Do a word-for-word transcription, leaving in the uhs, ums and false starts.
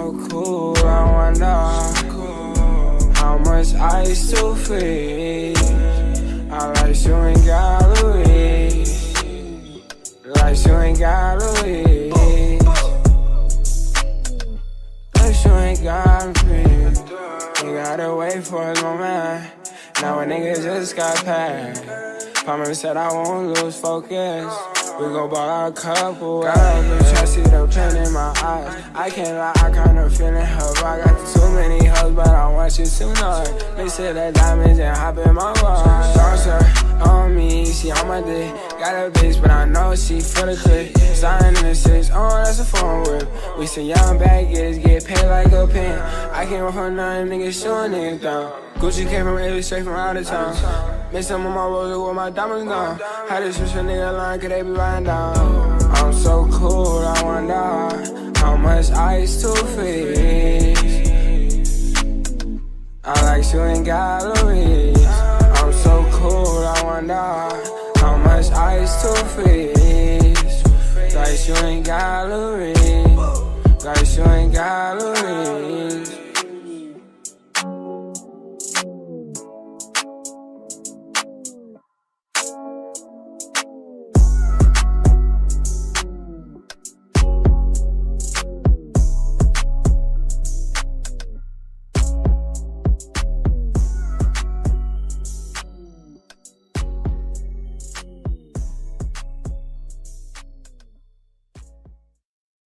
so cool, I wonder how much ice to freeze. I like you in galleries, like you in galleries, like you in galleries. You gotta wait for his moment. Now a nigga just got paid. Promise said I won't lose focus. We gon' ball out a couple. Got a bitch, I see the pain in my eyes. I can't lie, I kinda feelin' her. I got too many hugs, but I want you to know it. Mix it like diamonds and hop in my ride. Bouncer on me, she on my dick. Got a bitch, but I know she for the click. Sign in the six, oh, that's a phone whip. We some young baggage, get paid like a pen. I can't work for nothing, niggas showing niggas down. Gucci came from Italy, straight from out of town. Mix some of my roses with my diamonds gone. Had to switch a nigga line, cause they be riding down. I'm so cool, I wonder how much ice to freeze. I like you in galleries. I'm so cool, I wonder how much ice to freeze. Like you in galleries, like you in galleries.